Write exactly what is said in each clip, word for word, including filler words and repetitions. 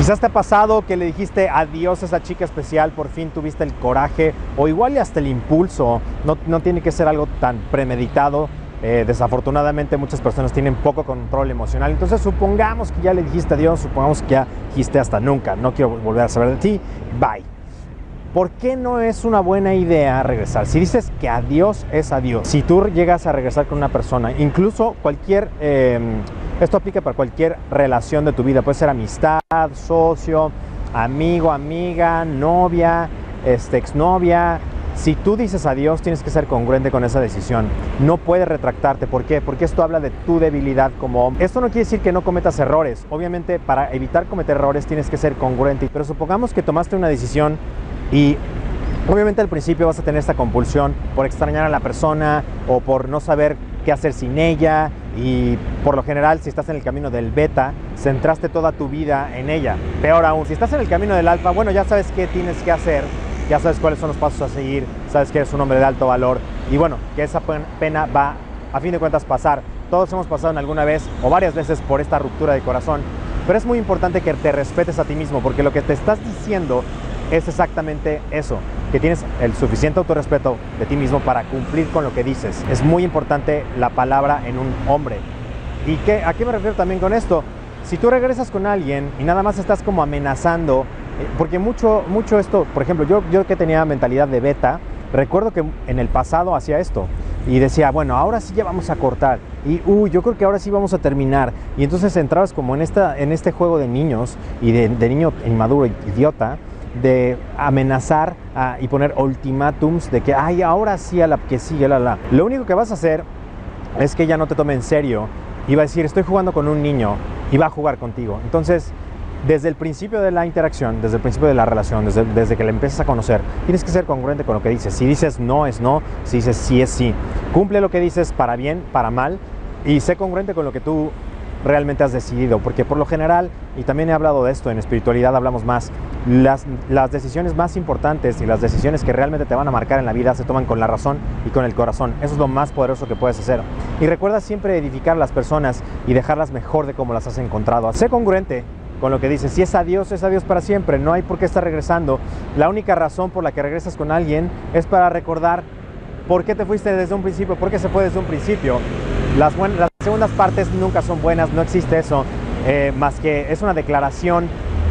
Quizás te ha pasado que le dijiste adiós a esa chica especial, por fin tuviste el coraje o igual y hasta el impulso. No, no tiene que ser algo tan premeditado. Eh, desafortunadamente muchas personas tienen poco control emocional. Entonces supongamos que ya le dijiste adiós, supongamos que ya dijiste hasta nunca, no quiero volver a saber de ti, bye. ¿Por qué no es una buena idea regresar? Si dices que adiós es adiós, si tú llegas a regresar con una persona, incluso cualquier, eh, esto aplica para cualquier relación de tu vida, puede ser amistad, socio, amigo, amiga, novia, este, exnovia. Si tú dices adiós, tienes que ser congruente con esa decisión. No puedes retractarte. ¿Por qué? Porque esto habla de tu debilidad como hombre. Esto no quiere decir que no cometas errores. Obviamente, para evitar cometer errores, tienes que ser congruente. Pero supongamos que tomaste una decisión y obviamente al principio vas a tener esta compulsión por extrañar a la persona o por no saber qué hacer sin ella. Y por lo general, si estás en el camino del beta, centraste toda tu vida en ella. Peor aún, si estás en el camino del alfa, bueno, ya sabes qué tienes que hacer. Ya sabes cuáles son los pasos a seguir, sabes que eres un hombre de alto valor y bueno, que esa pena va a fin de cuentas pasar. Todos hemos pasado en alguna vez o varias veces por esta ruptura de corazón, pero es muy importante que te respetes a ti mismo porque lo que te estás diciendo es exactamente eso, que tienes el suficiente autorrespeto de ti mismo para cumplir con lo que dices. Es muy importante la palabra en un hombre. ¿Y qué, a qué me refiero también con esto? Si tú regresas con alguien y nada más estás como amenazando, porque mucho, mucho esto, por ejemplo, yo, yo que tenía mentalidad de beta, recuerdo que en el pasado hacía esto y decía, bueno, ahora sí ya vamos a cortar y uy, yo creo que ahora sí vamos a terminar. Y entonces entrabas como en, esta, en este juego de niños y de, de niño inmaduro, idiota, de amenazar a, y poner ultimátums de que, ay, ahora sí a la que sigue, la, la. Lo único que vas a hacer es que ella no te tome en serio y va a decir, estoy jugando con un niño y va a jugar contigo. Entonces, desde el principio de la interacción, desde el principio de la relación, desde, desde que le empiezas a conocer, tienes que ser congruente con lo que dices. Si dices no, es no. Si dices sí, es sí. Cumple lo que dices para bien, para mal, y sé congruente con lo que tú realmente has decidido. Porque por lo general, y también he hablado de esto, en espiritualidad hablamos más, las, las decisiones más importantes y las decisiones que realmente te van a marcar en la vida se toman con la razón y con el corazón. Eso es lo más poderoso que puedes hacer. Y recuerda siempre edificar a las personas y dejarlas mejor de como las has encontrado. Sé congruente con lo que dices. Si es adiós, es adiós para siempre. No hay por qué estar regresando. La única razón por la que regresas con alguien es para recordar por qué te fuiste desde un principio, por qué se fue desde un principio. Las, buenas, las segundas partes nunca son buenas, no existe eso, eh, más que es una declaración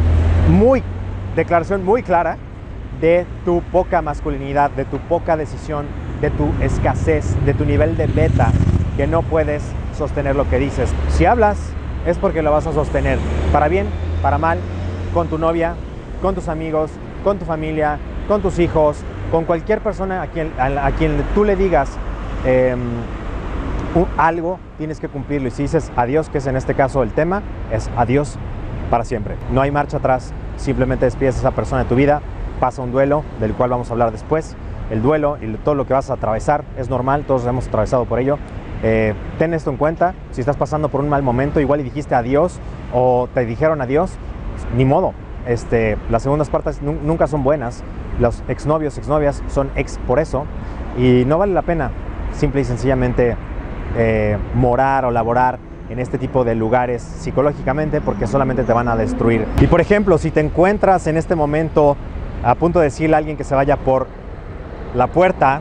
muy, declaración muy clara de tu poca masculinidad, de tu poca decisión, de tu escasez, de tu nivel de beta, que no puedes sostener lo que dices. Si hablas, es porque lo vas a sostener, para bien, para mal, con tu novia, con tus amigos, con tu familia, con tus hijos, con cualquier persona a quien, a, a quien tú le digas eh, un, algo, tienes que cumplirlo. Y si dices adiós, que es en este caso el tema, es adiós para siempre. No hay marcha atrás, simplemente despides a esa persona de tu vida, pasa un duelo, del cual vamos a hablar después. El duelo y todo lo que vas a atravesar es normal, todos hemos atravesado por ello. Eh, ten esto en cuenta. Si estás pasando por un mal momento, igual y dijiste adiós o te dijeron adiós, ni modo. Este, las segundas partes nunca son buenas. Los exnovios, exnovias son ex por eso y no vale la pena simple y sencillamente eh, morar o laborar en este tipo de lugares psicológicamente, porque solamente te van a destruir. Y por ejemplo, si te encuentras en este momento a punto de decirle a alguien que se vaya por la puerta,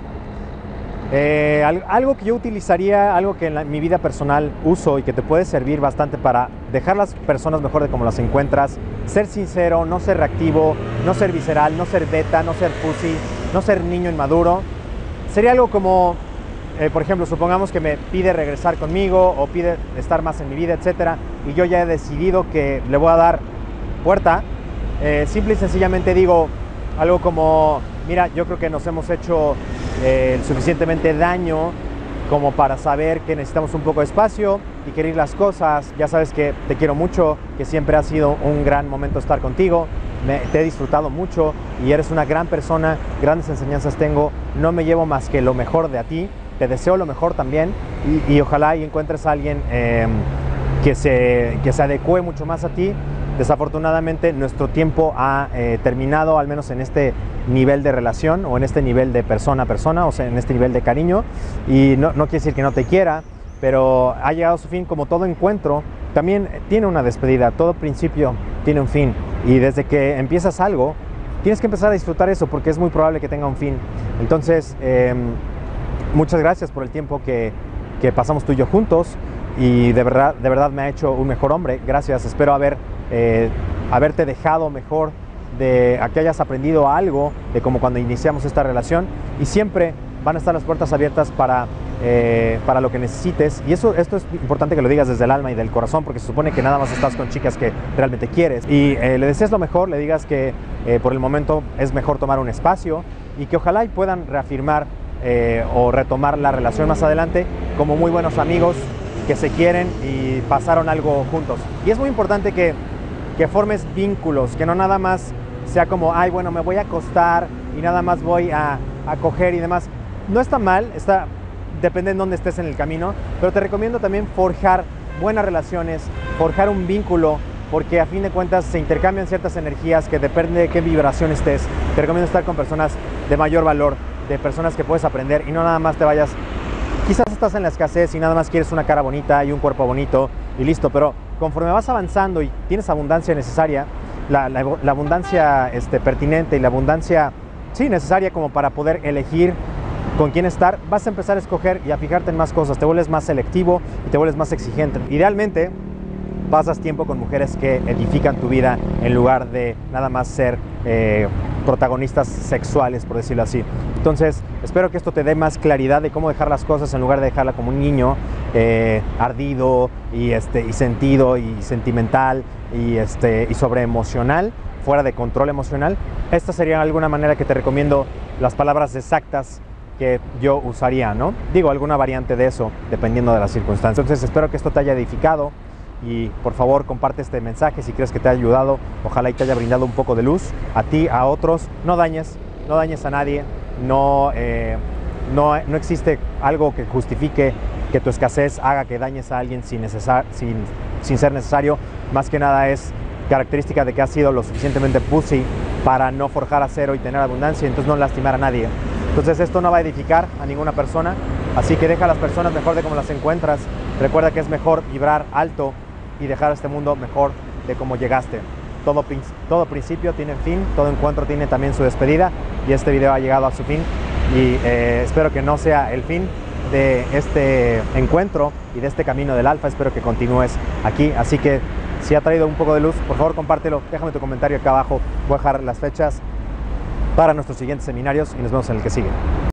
Eh, algo que yo utilizaría, algo que en la, mi vida personal uso y que te puede servir bastante para dejar las personas mejor de como las encuentras, ser sincero, no ser reactivo, no ser visceral, no ser beta, no ser pussy, no ser niño inmaduro. Sería algo como, eh, por ejemplo, supongamos que me pide regresar conmigo o pide estar más en mi vida, etcétera, y yo ya he decidido que le voy a dar puerta. Eh, simple y sencillamente digo algo como, mira, yo creo que nos hemos hecho eh, suficientemente daño como para saber que necesitamos un poco de espacio y querer las cosas. Ya sabes que te quiero mucho, que siempre ha sido un gran momento estar contigo, me, te he disfrutado mucho y eres una gran persona, grandes enseñanzas tengo, no me llevo más que lo mejor de a ti, te deseo lo mejor también y, y ojalá y encuentres a alguien eh, que, se, que se adecue mucho más a ti. Desafortunadamente nuestro tiempo ha eh, terminado, al menos en este nivel de relación o en este nivel de persona a persona, o sea, en este nivel de cariño, y no, no quiere decir que no te quiera, pero ha llegado a su fin. Como todo encuentro, también tiene una despedida, todo principio tiene un fin, y desde que empiezas algo, tienes que empezar a disfrutar eso, porque es muy probable que tenga un fin. Entonces, eh, muchas gracias por el tiempo que, que pasamos tú y yo juntos, y de verdad, de verdad me ha hecho un mejor hombre. Gracias, espero haber, eh, haberte dejado mejor, de a que hayas aprendido algo de como cuando iniciamos esta relación, y siempre van a estar las puertas abiertas para, eh, para lo que necesites. Y eso, esto es importante que lo digas desde el alma y del corazón, porque se supone que nada más estás con chicas que realmente quieres, y eh, le desees lo mejor, le digas que eh, por el momento es mejor tomar un espacio, y que ojalá y puedan reafirmar eh, o retomar la relación más adelante como muy buenos amigos que se quieren y pasaron algo juntos. Y es muy importante que, que formes vínculos, que no nada más sea como, ay, bueno, me voy a acostar y nada más voy a, a coger y demás. No está mal, está, depende en dónde estés en el camino, pero te recomiendo también forjar buenas relaciones, forjar un vínculo, porque a fin de cuentas se intercambian ciertas energías que depende de qué vibración estés. Te recomiendo estar con personas de mayor valor, de personas que puedes aprender, y no nada más te vayas. Quizás estás en la escasez y nada más quieres una cara bonita y un cuerpo bonito y listo, pero conforme vas avanzando y tienes abundancia necesaria, la, la, la abundancia este, pertinente y la abundancia, sí, necesaria como para poder elegir con quién estar, vas a empezar a escoger y a fijarte en más cosas, te vuelves más selectivo y te vuelves más exigente. Idealmente, pasas tiempo con mujeres que edifican tu vida en lugar de nada más ser eh, protagonistas sexuales, por decirlo así. Entonces, espero que esto te dé más claridad de cómo dejar las cosas en lugar de dejarla como un niño eh, ardido y, este, y sentido y sentimental y, este, y sobreemocional, fuera de control emocional. Esta sería de alguna manera que te recomiendo las palabras exactas que yo usaría, ¿no? Digo, alguna variante de eso, dependiendo de las circunstancias. Entonces, espero que esto te haya edificado. Y por favor, comparte este mensaje si crees que te ha ayudado. Ojalá y te haya brindado un poco de luz a ti, a otros. No dañes, no dañes a nadie. No, eh, no, no existe algo que justifique que tu escasez haga que dañes a alguien sin, necesar, sin, sin ser necesario. Más que nada es característica de que has sido lo suficientemente pussy para no forjar acero y tener abundancia, entonces no lastimar a nadie. Entonces esto no va a edificar a ninguna persona, así que deja a las personas mejor de cómo las encuentras. Recuerda que es mejor vibrar alto y dejar este mundo mejor de cómo llegaste. Todo, todo principio tiene fin, todo encuentro tiene también su despedida, y este video ha llegado a su fin, y eh, espero que no sea el fin de este encuentro y de este camino del alfa. Espero que continúes aquí, así que si ha traído un poco de luz, por favor compártelo, déjame tu comentario acá abajo. Voy a dejar las fechas para nuestros siguientes seminarios y nos vemos en el que sigue.